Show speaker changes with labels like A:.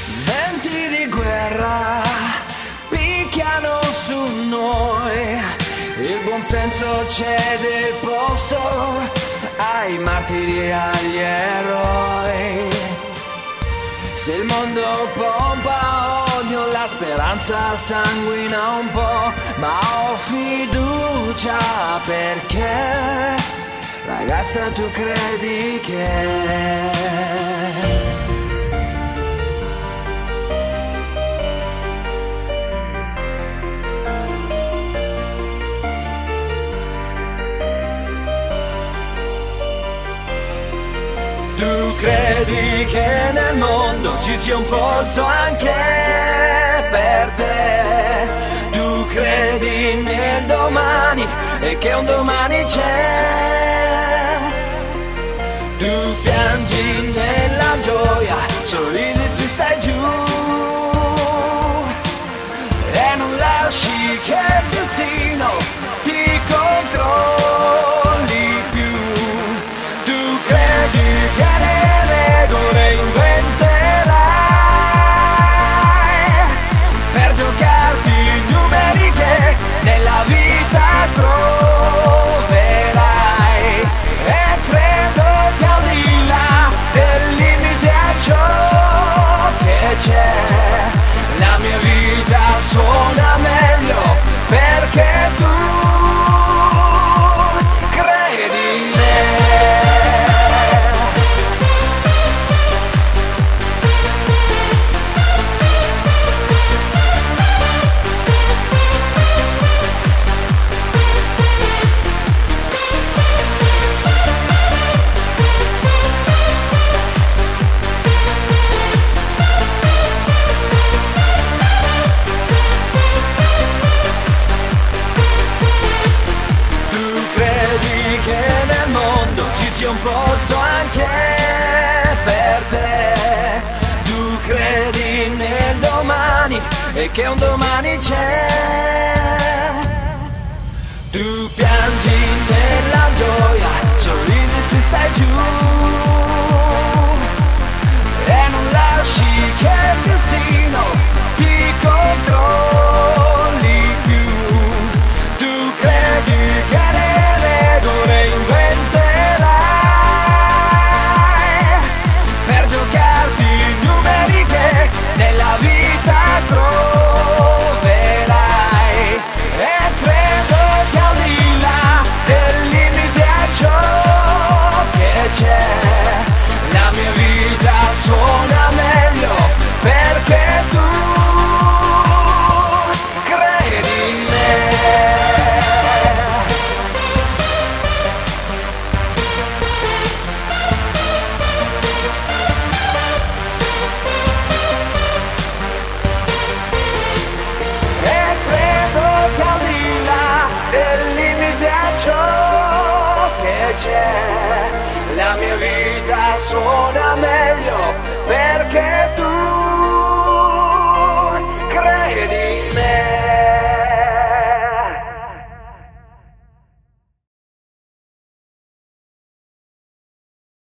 A: Venti di guerra picchiano su noi, il buonsenso cede il posto ai martiri e agli eroi. Se il mondo pompa odio, la speranza sanguina un po', ma ho fiducia perché, ragazza, tu credi che... Tu credi che nel mondo ci sia un posto anche per te. Tu credi nel domani e che un domani c'è. Tu piangi nella gioia, sorridi se stai giù e non lasci che il destino ti controlli più. Tu credi che le regole inventerai per giocarti i numeri che nella vita troverai, e credo che al di là del limite a ciò che c'è, la mia vita suona meglio perché tu credi in me. Sia un posto anche per te. Tu credi nel domani e che un domani c'è. Tu piangi nella gioia, sorridi se stai giù e non lasci che il destino ti controlli più. Tu credi che le regole inventerai nella vita troverai, e credo che al di là del limite a ciò che c'è, la mia vita suona meglio perché tu credi in me. C'è, la mia vita suona meglio